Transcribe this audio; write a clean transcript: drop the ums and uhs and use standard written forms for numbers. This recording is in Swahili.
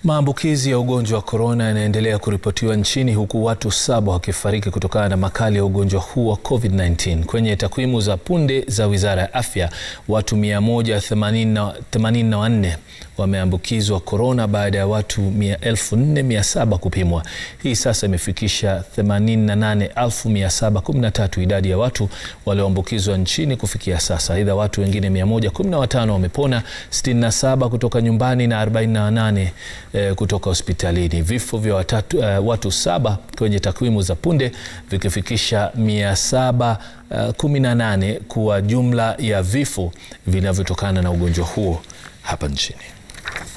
Maambukizi ya ugonjwa wa korona yanaendelea kuripotiwa nchini, huku watu 7 wakifariki kutokana na makali ya ugonjwa huu wa COVID-19. Kwenye takwimu za punde za wizara ya afya, watu 184 wameambukizwa korona baada ya watu 14,700 kupimwa. Hii sasa imefikisha 88,713 idadi ya watu walioambukizwa nchini kufikia sasa. Aidha, watu wengine 115 wamepona, 67 kutoka nyumbani na 48 kutoka hospitalini. Vifo vya watu 7 kwenye takwimu za punde vikifikisha 718 kuwa jumla ya vifo vinavyotokana na ugonjwa huo hapa nchini.